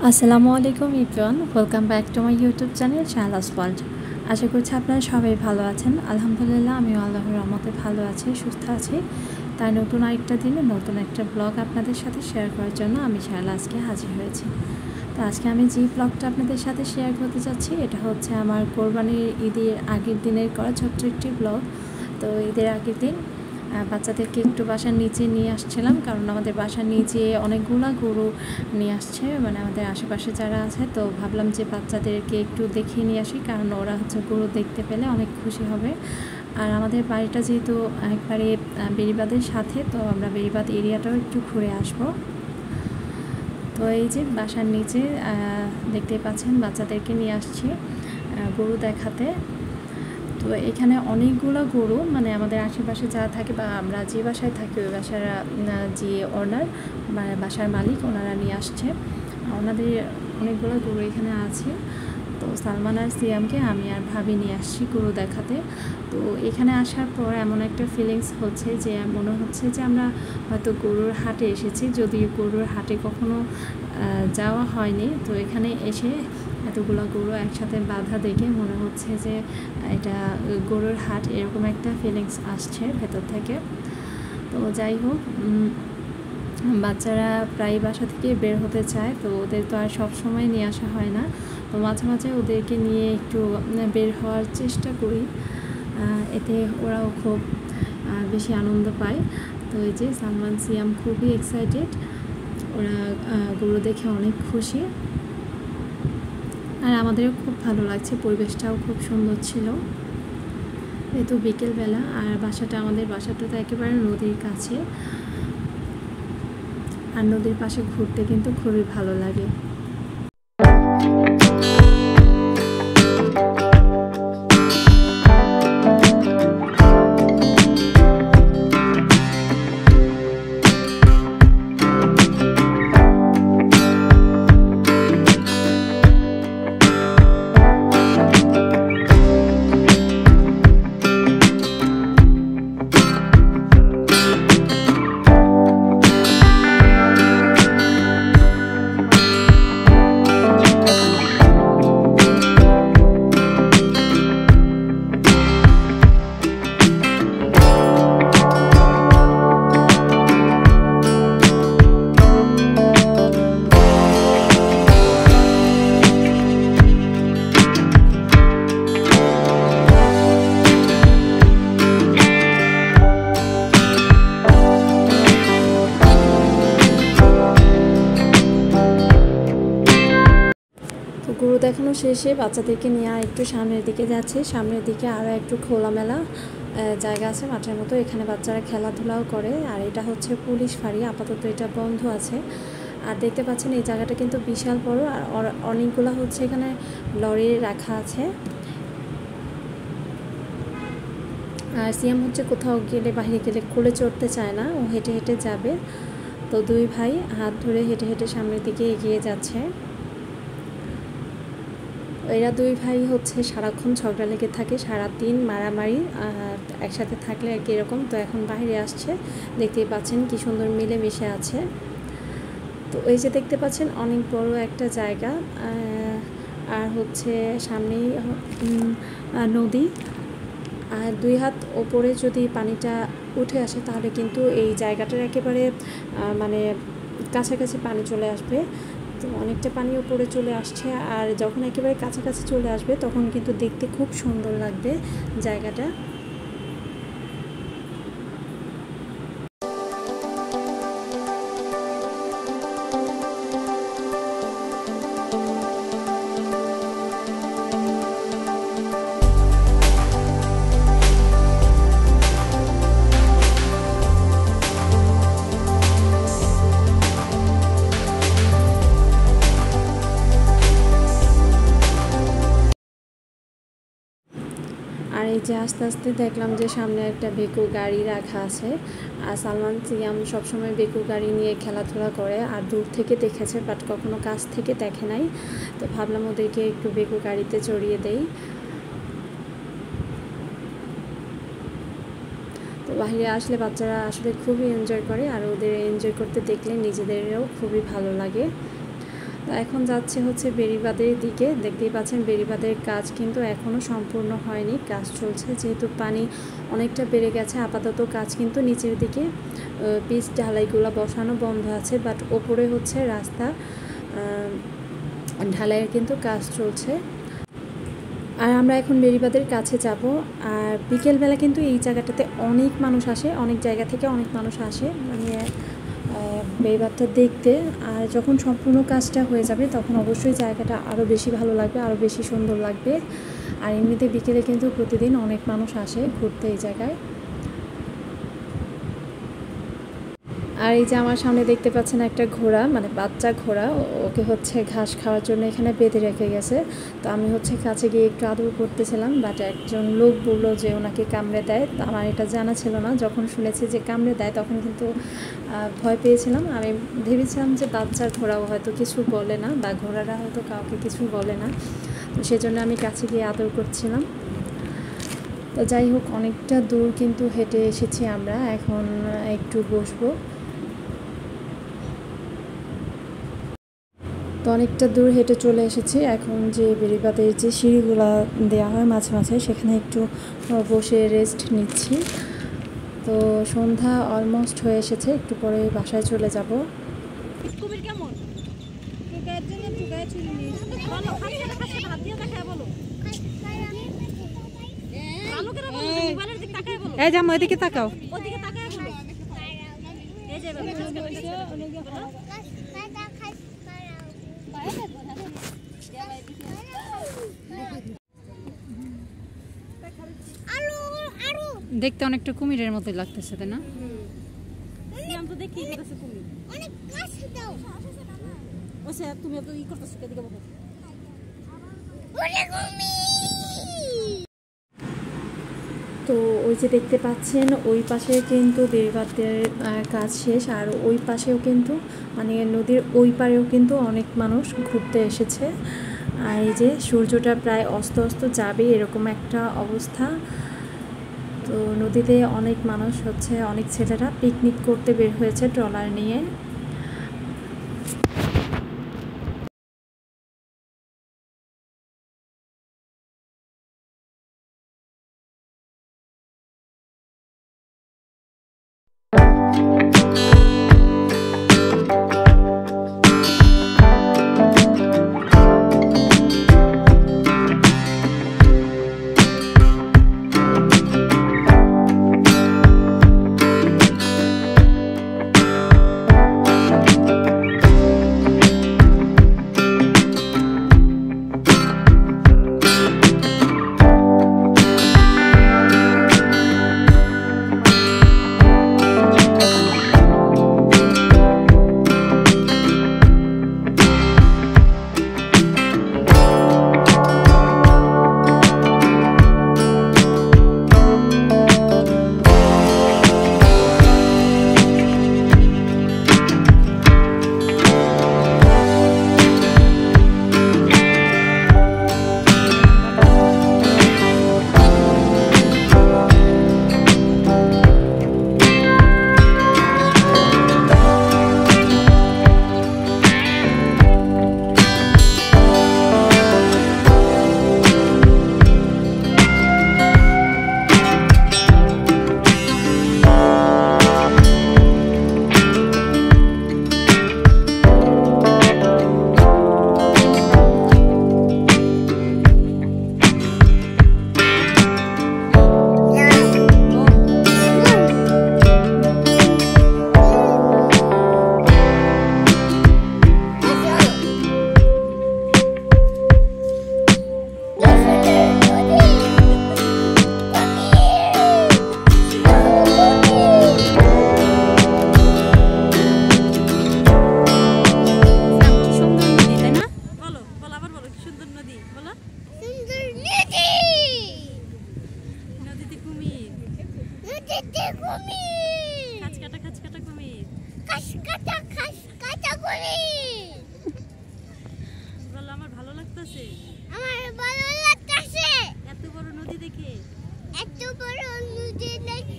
আসসালামু আলাইকুম everyone, welcome back to my YouTube channel Shahla's world. আশা করছি আপনারা সবাই ভালো আছেন। আলহামদুলিল্লাহ, আমিও আল্লাহর রহমতে ভালো আছি, সুস্থ আছি। তাই নতুন আরেকটা দিনে নতুন একটা ব্লগ আপনাদের সাথে শেয়ার করার জন্য আমি শাহলা আজকে হাজির হয়েছি। তো আজকে আমি যে ব্লগটা আপনাদের সাথে শেয়ার করতে যাচ্ছি, এটা হচ্ছে আমার কোরবানির ঈদের আগের দিনের করা ছোট্ট একটি ব্লগ। তো ঈদের আগের দিন বাচ্চাদেরকে একটু বাসার নিচে নিয়ে আসছিলাম, কারণ আমাদের বাসার নিচে অনেকগুলো গরু নিয়ে আসছে, মানে আমাদের আশেপাশে যারা আছে। তো ভাবলাম যে বাচ্চাদেরকে একটু দেখিয়ে নিয়ে আসি, কারণ ওরা হচ্ছে গরু দেখতে পেলে অনেক খুশি হবে। আর আমাদের বাড়িটা যেহেতু একবারে বেড়িবাঁধের সাথে, তো আমরা বেড়িবাঁধ এরিয়াটাও একটু ঘুরে আসব। তো এই যে বাসার নিচে দেখতেই পাচ্ছেন বাচ্চাদেরকে নিয়ে আসছি গরু দেখাতে। তো এখানে অনেকগুলো গরু, মানে আমাদের আশেপাশে যারা থাকে বা আমরা যে বাসায় থাকি ওই বাসার যে ওনার মানে বাসার মালিক, ওনারা নিয়ে আসছে। ওনাদের অনেকগুলো গরু এখানে আছে। তো সালমান আর সিয়ামকে আমি আর ভাবি নিয়ে আসছি গরু দেখাতে। তো এখানে আসার পর এমন একটা ফিলিংস হচ্ছে যে মনে হচ্ছে যে আমরা হয়তো গরুর হাটে এসেছি, যদিও গরুর হাটে কখনো যাওয়া হয়নি। তো এখানে এসে এতগুলো গরু একসাথে বাঁধা দেখে মনে হচ্ছে যে এটা গরুর হাট, এরকম একটা ফিলিংস আসছে ভেতর থেকে। তো যাই হোক, বাচ্চারা প্রায় বাসা থেকে বের হতে চায়, তো ওদের তো আর সব সময় নিয়ে আসা হয় না। তো মাঝে মাঝে ওদেরকে নিয়ে একটু বের হওয়ার চেষ্টা করি, এতে ওরাও খুব বেশি আনন্দ পায়। তো এই যে সালমান সিয়াম খুবই এক্সাইটেড, ওরা গরু দেখে অনেক খুশি। আর আমাদেরও খুব ভালো লাগছে, পরিবেশটাও খুব সুন্দর ছিল। এই তো বিকেলবেলা, আর আমাদের বাসাটা তো একেবারে নদীর কাছে, আর নদীর পাশে ঘুরতে কিন্তু খুবই ভালো লাগে। গরু দেখানো শেষে বাচ্চাদেরকে নিয়ে আর একটু সামনের দিকে যাচ্ছি। সামনের দিকে আরও একটু খোলামেলা জায়গা আছে, মাঠের মতো, এখানে বাচ্চারা খেলাধুলাও করে। আর এটা হচ্ছে পুলিশ ফাঁড়ি, আপাতত এটা বন্ধ আছে। আর দেখতে পাচ্ছেন এই জায়গাটা কিন্তু বিশাল বড়, আর অনেকগুলো হচ্ছে এখানে লরি রাখা আছে। আর সিয়াম হচ্ছে কোথাও গেলে, বাইরে গেলে কোলে চড়তে চায় না, ও হেঁটে হেঁটে যাবে। তো দুই ভাই হাত ধরে হেঁটে হেঁটে সামনের দিকে এগিয়ে যাচ্ছে। এরা দুই ভাই হচ্ছে সারাক্ষণ ঝগড়া লেগে থাকে, সারাদিন মারামারি একসাথে থাকলে আর কি এরকম। তো এখন বাইরে আসছে, দেখতেই পাচ্ছেন কি সুন্দর মিলেমিশে আছে। তো এই যে দেখতে পাচ্ছেন অনেক বড় একটা জায়গা, আর হচ্ছে সামনেই নদী। আর দুই হাত ওপরে যদি পানিটা উঠে আসে তাহলে কিন্তু এই জায়গাটার একেবারে মানে কাছাকাছি পানি চলে আসবে। তো অনেকটা পানি উপরে চলে আসছে, আর যখন একেবারে কাছাকাছি চলে আসবে তখন কিন্তু দেখতে খুব সুন্দর লাগবে জায়গাটা। আর এই যে আস্তে আস্তে দেখলাম যে সামনে একটা বেকু গাড়ি রাখা আছে, আর সালমান সিয়াম সবসময় বেকু গাড়ি নিয়ে খেলাধুলা করে, আর দূর থেকে দেখেছে বাট কখনো কাছ থেকে দেখে নাই। তো ভাবলাম ওদেরকে একটু বেকু গাড়িতে চড়িয়ে দেই। তো বাইরে আসলে বাচ্চারা আসলে খুবই এনজয় করে, আর ওদের এনজয় করতে দেখলে নিজেদেরও খুবই ভালো লাগে। তো এখন যাচ্ছে হচ্ছে বেড়িবাঁধের দিকে। দেখতেই পাচ্ছেন বেড়িবাঁধের কাজ কিন্তু এখনও সম্পূর্ণ হয়নি, কাজ চলছে। যেহেতু পানি অনেকটা বেড়ে গেছে, আপাতত কাজ কিন্তু নিচের দিকে পিচ ঢালাইগুলো বসানো বন্ধ আছে, বাট ওপরে হচ্ছে রাস্তা ঢালাইয়ের কিন্তু কাজ চলছে। আর আমরা এখন বেড়িবাঁধের কাছে যাব। আর বিকেলবেলা কিন্তু এই জায়গাটাতে অনেক মানুষ আসে, অনেক জায়গা থেকে অনেক মানুষ আসে মানে বেড়িবাঁধটা দেখতে। আর যখন সম্পূর্ণ কাজটা হয়ে যাবে তখন অবশ্যই জায়গাটা আরও বেশি ভালো লাগবে, আরও বেশি সুন্দর লাগবে। আর এমনিতে বিকেলে কিন্তু প্রতিদিন অনেক মানুষ আসে ঘুরতে এই জায়গায়। আর এই যে আমার সামনে দেখতে পাচ্ছেন একটা ঘোড়া, মানে বাচ্চা ঘোড়া, ওকে হচ্ছে ঘাস খাওয়ার জন্য এখানে বেঁধে রেখে গেছে। তো আমি হচ্ছে কাছে গিয়ে একটু আদর করতেছিলাম, বাট একজন লোক বললো যে ওনাকে কামড়ে দেয়। তো আমার এটা জানা ছিল না, যখন শুনেছি যে কামড়ে দেয় তখন কিন্তু ভয় পেয়েছিলাম। আমি ভেবেছিলাম যে বাচ্চার ঘোড়াও হয়তো কিছু বলে না, বা ঘোড়ারা হয়তো কাউকে কিছু বলে না, তো সেজন্য আমি কাছে গিয়ে আদর করছিলাম। তো যাই হোক, অনেকটা দূর কিন্তু হেঁটে এসেছি আমরা, এখন একটু বসবো। তো অনেকটা দূর হেঁটে চলে এসেছি। এখন যে বেড়িবাঁধের যে সিঁড়িগুলো দেওয়া হয় মাঝে মাঝে, সেখানে একটু বসে রেস্ট নিচ্ছি। তো সন্ধ্যা অলমোস্ট হয়ে এসেছে, একটু পরে বাসায় চলে যাব। এই জামা এদিকে তাকাও। দেখতে অনেকটা কুমিরের মতোই লাগতেছে, তাই না? তো ওই যে দেখতে পাচ্ছেন ওই পাশে কিন্তু বেড়িবাঁধের কাজ শেষ, আর ওই পাশেও কিন্তু মানে নদীর ওই পারেও কিন্তু অনেক মানুষ ঘুরতে এসেছে। আর এই যে সূর্যটা প্রায় অস্ত অস্ত যাবে এরকম একটা অবস্থা। তো নদীতে অনেক মানুষ হচ্ছে, অনেক ছেলেরা পিকনিক করতে বের হয়েছে ট্রলার নিয়ে।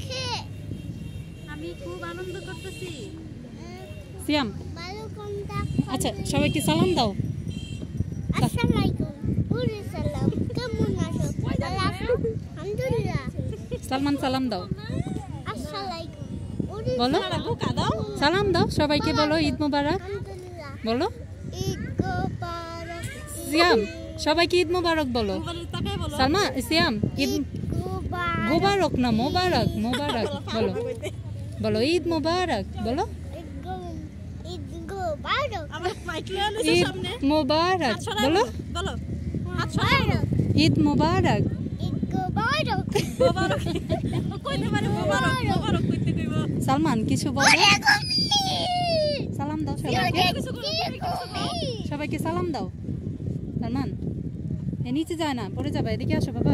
আমি খুব আনন্দ করতেছি। সিয়াম আচ্ছা সবাইকে সালাম দাও। আসসালামু আলাইকুম। ওরে সালাম। কেমন আছো? ভালো আছো? আলহামদুলিল্লাহ। সালমান সালাম দাও। আসসালামু আলাইকুম। ওরে বলো সালাম দাও সবাইকে, বলো ঈদ মোবারক আলহামদুলিল্লাহ। বলো। ঈদ মোবারক। সিয়াম সবাইকে ঈদ মোবারক বলো। সালমা সিয়াম ঈদ মোবারক না মোবারক, মোবারক বলো, বলো ঈদ মোবারক বলো। ঈদ মোবারক। ঈদ মোবারক বলো, ঈদ মোবারক। সালমান কিছু বলো, সালাম দাও সবাইকে, সবাইকে সালাম দাও। সালমান এ নিচে যায় না, পড়ে যাবে, এদিকে আসো বাবা।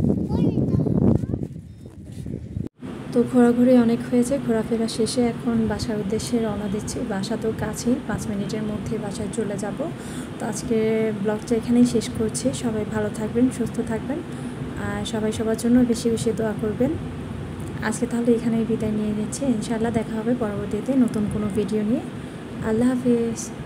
তো ঘোরাঘুরি অনেক হয়েছে, ঘোরাফেরা শেষে এখন বাসার উদ্দেশ্যে রওনা দিচ্ছি। বাসা তো কাছেই, 5 মিনিটের মধ্যে বাসায় চলে যাব। তো আজকে ব্লগটা এখানেই শেষ করছি। সবাই ভালো থাকবেন, সুস্থ থাকবেন, আর সবাই সবার জন্য বেশি বেশি দোয়া করবেন। আজকে তাহলে এখানেই বিদায় নিয়ে নিচ্ছি। ইনশাআল্লাহ দেখা হবে পরবর্তীতে নতুন কোনো ভিডিও নিয়ে। আল্লাহ হাফিজ।